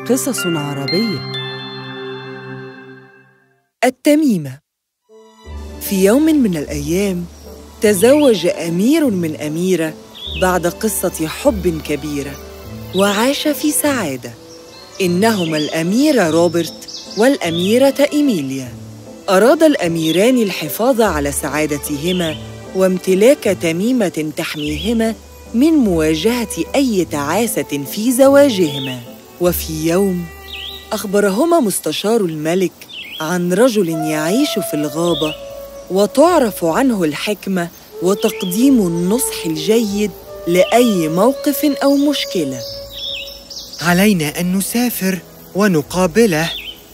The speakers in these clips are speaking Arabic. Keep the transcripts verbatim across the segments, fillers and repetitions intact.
قصص عربية. التميمة. في يوم من الأيام تزوج أمير من أميرة بعد قصة حب كبيرة، وعاش في سعادة. إنهما الأمير روبرت والأميرة إيميليا. أراد الأميران الحفاظ على سعادتهما وامتلاك تميمة تحميهما من مواجهة أي تعاسة في زواجهما. وفي يوم أخبرهما مستشار الملك عن رجل يعيش في الغابة، وتعرف عنه الحكمة وتقديم النصح الجيد لأي موقف أو مشكلة. علينا أن نسافر ونقابله.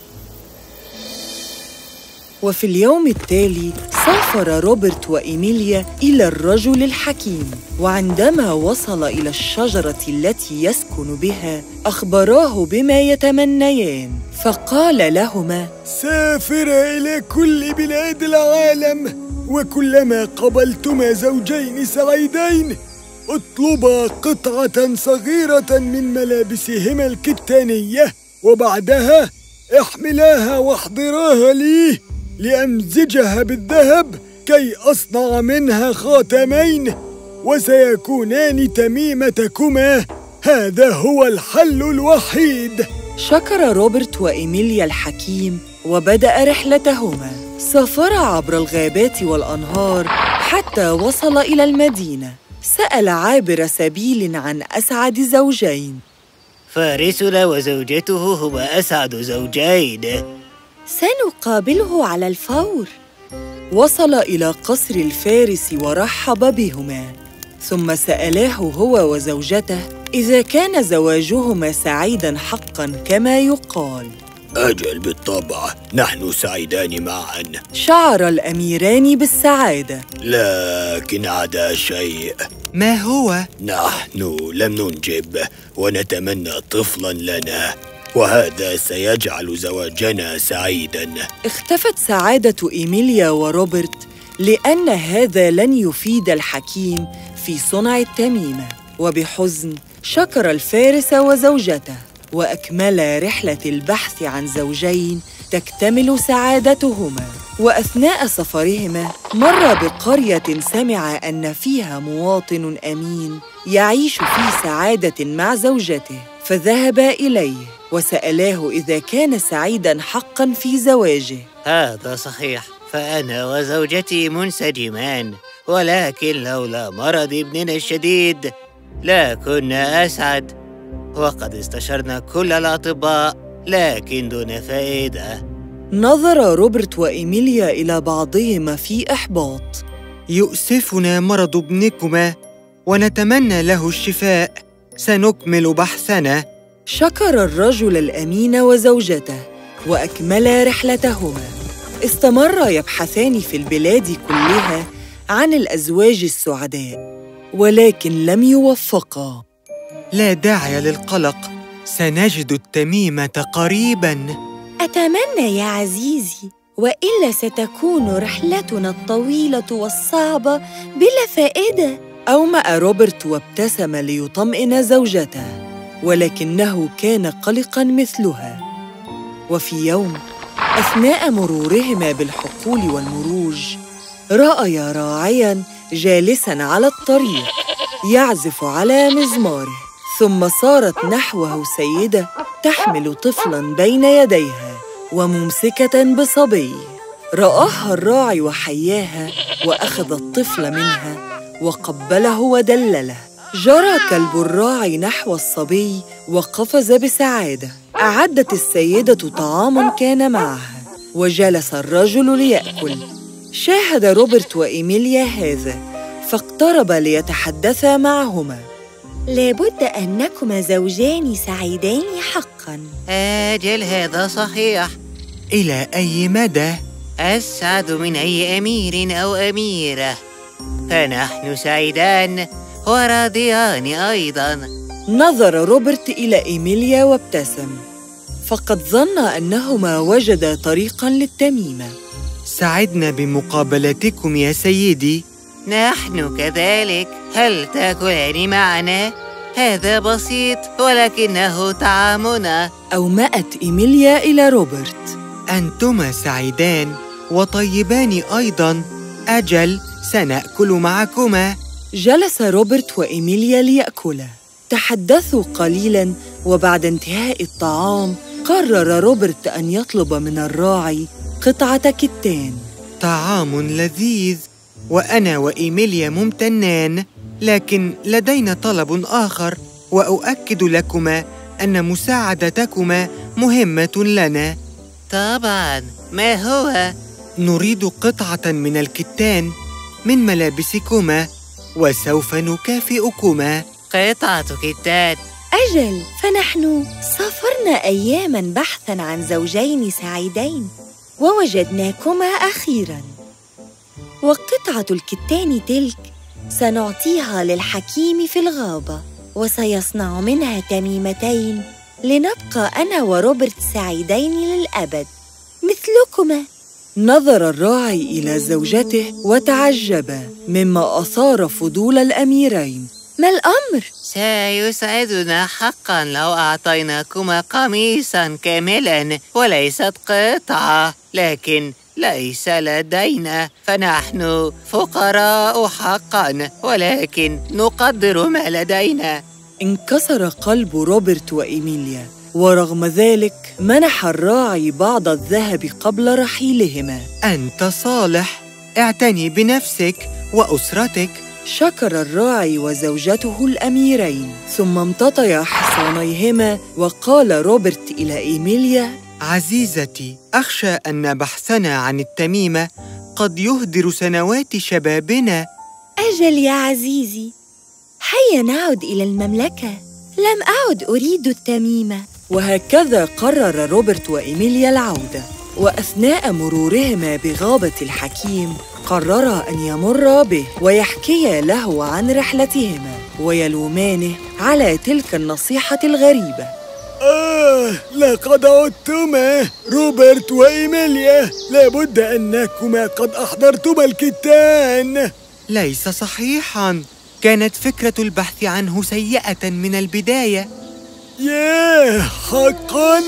وفي اليوم التالي سافر روبرت وإيميليا إلى الرجل الحكيم، وعندما وصل إلى الشجرة التي يسكن بها أخبراه بما يتمنيان، فقال لهما: سافرا إلى كل بلاد العالم، وكلما قبلتما زوجين سعيدين اطلبا قطعة صغيرة من ملابسهما الكتانية، وبعدها احملاها واحضراها لي لأمزجها بالذهب كي أصنع منها خاتمين، وسيكونان تميمتكما. هذا هو الحل الوحيد. شكر روبرت وإيميليا الحكيم وبدأ رحلتهما. سافرا عبر الغابات والأنهار حتى وصل إلى المدينة. سأل عابر سبيل عن أسعد زوجين. فارسنا وزوجته هما أسعد زوجين. سنقابله على الفور. وصل إلى قصر الفارس ورحب بهما، ثم سألاه هو وزوجته إذا كان زواجهما سعيداً حقاً كما يقال. أجل بالطبع، نحن سعيدان معاً. شعر الأميران بالسعادة، لكن عدا شيء. ما هو؟ نحن لم ننجب ونتمنى طفلاً لنا، وهذا سيجعل زواجنا سعيداً. اختفت سعادة إيميليا وروبرت لأن هذا لن يفيد الحكيم في صنع التميمة. وبحزن شكر الفارس وزوجته، وأكملا رحلة البحث عن زوجين تكتمل سعادتهما. وأثناء سفرهما مر بقرية سمع أن فيها مواطن أمين يعيش في سعادة مع زوجته، فذهبا إليه وسألاه إذا كان سعيداً حقاً في زواجه. هذا صحيح، فأنا وزوجتي منسجمان، ولكن لولا مرض ابننا الشديد لا كنا أسعد، وقد استشرنا كل الأطباء لكن دون فائدة. نظر روبرت وإيميليا إلى بعضهما في إحباط. يؤسفنا مرض ابنكما ونتمنى له الشفاء. سنكمل بحثنا. شكر الرجل الأمين وزوجته وأكملا رحلتهما. استمرا يبحثان في البلاد كلها عن الأزواج السعداء، ولكن لم يوفقا. لا داعي للقلق، سنجد التميمة قريباً. أتمنى يا عزيزي، وإلا ستكون رحلتنا الطويلة والصعبة بلا فائدة. أومأ روبرت وابتسم ليطمئن زوجته، ولكنه كان قلقاً مثلها. وفي يوم أثناء مرورهما بالحقول والمروج رأيا راعياً جالساً على الطريق يعزف على مزماره، ثم صارت نحوه سيدة تحمل طفلاً بين يديها وممسكة بصبي. رآها الراعي وحياها، وأخذ الطفل منها وقبله ودلله. جرى كلب الراعي نحو الصبي وقفز بسعادة. أعدت السيدة طعاماً كان معها، وجلس الرجل ليأكل. شاهد روبرت وإيميليا هذا، فاقترب ليتحدثا معهما. لابد أنكما زوجان سعيدين حقاً. أجل هذا صحيح. إلى أي مدى؟ أسعد من أي أمير أو أميرة، فنحن سعيدان وراضيان أيضاً. نظر روبرت إلى إيميليا وابتسم، فقد ظن أنهما وجدا طريقاً للتميمة. سعدنا بمقابلتكم يا سيدي. نحن كذلك. هل تأكلان معنا؟ هذا بسيط ولكنه طعامنا. أومأت إيميليا إلى روبرت: أنتما سعيدان وطيبان أيضاً. أجل، سنأكل معكما. جلس روبرت وإيميليا ليأكلا. تحدثوا قليلاً، وبعد انتهاء الطعام قرر روبرت أن يطلب من الراعي قطعة كتان. طعام لذيذ، وأنا وإيميليا ممتنان، لكن لدينا طلب آخر، وأؤكد لكما أن مساعدتكما مهمة لنا. طبعاً، ما هو؟ نريد قطعة من الكتان من ملابسكما، وسوف نكافئكما. قطعة كتان؟ أجل، فنحن سافرنا أياماً بحثاً عن زوجين سعيدين، ووجدناكما أخيراً. وقطعة الكتان تلك سنعطيها للحكيم في الغابة، وسيصنع منها تميمتين لنبقى أنا وروبرت سعيدين للأبد مثلكما. نظر الراعي إلى زوجته وتعجب مما أثار فضول الأميرين. ما الأمر؟ سيسعدنا حقاً لو أعطيناكما قميصاً كاملاً وليست قطعة، لكن ليس لدينا، فنحن فقراء حقاً، ولكن نقدر ما لدينا. انكسر قلب روبرت وإيميليا، ورغم ذلك منح الراعي بعض الذهب قبل رحيلهما. أنت صالح، اعتني بنفسك وأسرتك. شكر الراعي وزوجته الأميرين، ثم امتطيا حصانيهما. وقال روبرت إلى إيميليا: عزيزتي، أخشى أن بحثنا عن التميمة قد يهدر سنوات شبابنا. أجل يا عزيزي، هيا نعد إلى المملكة. لم أعد أريد التميمة. وهكذا قرر روبرت وإيميليا العودة. وأثناء مرورهما بغابة الحكيم قررا أن يمرا به ويحكيا له عن رحلتهما، ويلومانه على تلك النصيحة الغريبة. آه، لقد عدتما روبرت وإيميليا. لابد أنكما قد أحضرتما الكتان. ليس صحيحاً، كانت فكرة البحث عنه سيئة من البداية. ياه، حقاً؟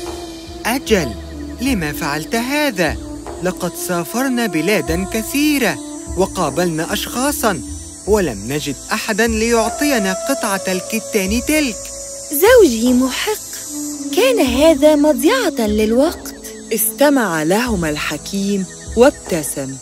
أجل، لما فعلت هذا؟ لقد سافرنا بلادا كثيرة وقابلنا أشخاصاً، ولم نجد أحداً ليعطينا قطعة الكتان تلك. زوجي محق، كان هذا مضيعة للوقت. استمع لهما الحكيم وابتسم.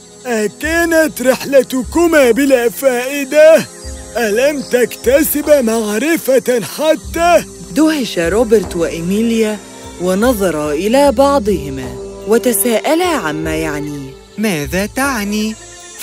أكانت رحلتكما بلا فائدة؟ ألم تكتسب معرفة حتى؟ دهش روبرت وإيميليا ونظرا إلى بعضهما وتساءلا عما يعنيه. ماذا تعني؟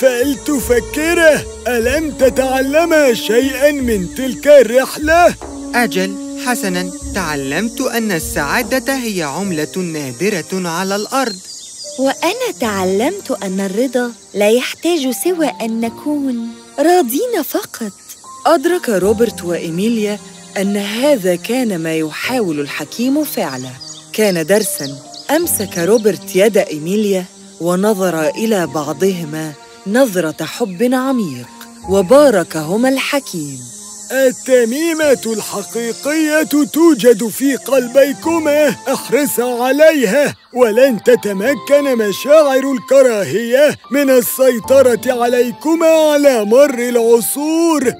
فلتفكره، ألم تتعلما شيئاً من تلك الرحلة؟ أجل، حسناً، تعلمت أن السعادة هي عملة نادرة على الأرض. وأنا تعلمت أن الرضا لا يحتاج سوى أن نكون راضين فقط. أدرك روبرت وإيميليا أن هذا كان ما يحاول الحكيم فعله. كان درساً. أمسك روبرت يد إيميليا ونظر إلى بعضهما نظرة حب عميق، وباركهما الحكيم. التميمة الحقيقية توجد في قلبيكما، احرصا عليها، ولن تتمكن مشاعر الكراهية من السيطرة عليكما على مر العصور.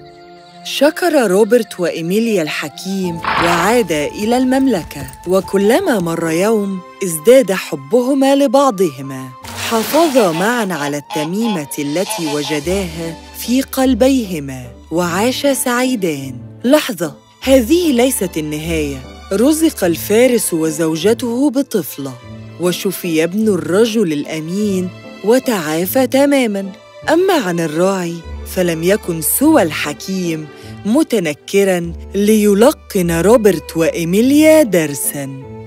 شكر روبرت وإيميليا الحكيم وعادا إلى المملكة، وكلما مر يوم ازداد حبهما لبعضهما. حافظا معاً على التميمة التي وجداها في قلبيهما وعاشا سعيدان. لحظة، هذه ليست النهاية. رزق الفارس وزوجته بطفلة، وشفي ابن الرجل الأمين وتعافى تماماً. أما عن الراعي فلم يكن سوى الحكيم متنكراً ليلقن روبرت وإيميليا درساً.